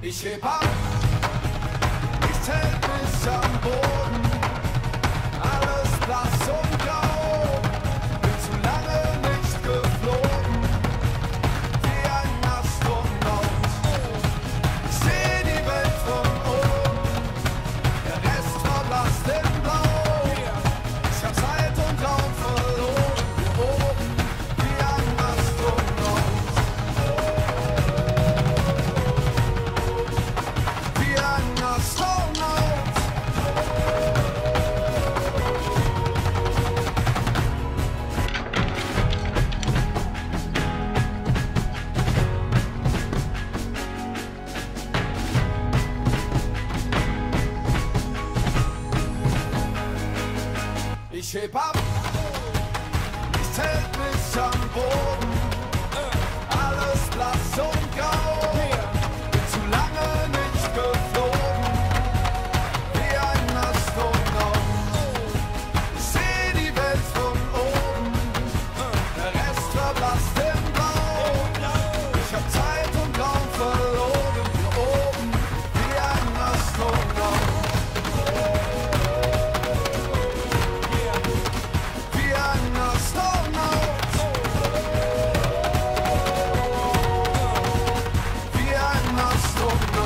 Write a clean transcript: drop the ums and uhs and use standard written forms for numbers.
Ich heb ab, ich hält mich am Boden, alles blass und grau, bin zu lange nicht geflogen, wie ein Astronaut. Ich seh die Welt von oben, der Rest verblasst in Blau. Ich hab Zeit und Raum verloren, hier oben, wie ein Astronaut. Wie ein Astronaut. Ich heb ab, ich hält mich am Boden, alles blass und grau, bin zu lange nicht geflogen, wie ein Astronaut. Ich seh die Welt von oben, der Rest verblasst im Blau. Ich hab Zeit und Raum verloren, hier oben, wie ein Astronaut. Wie ein Astronaut. Wie ein Astronaut.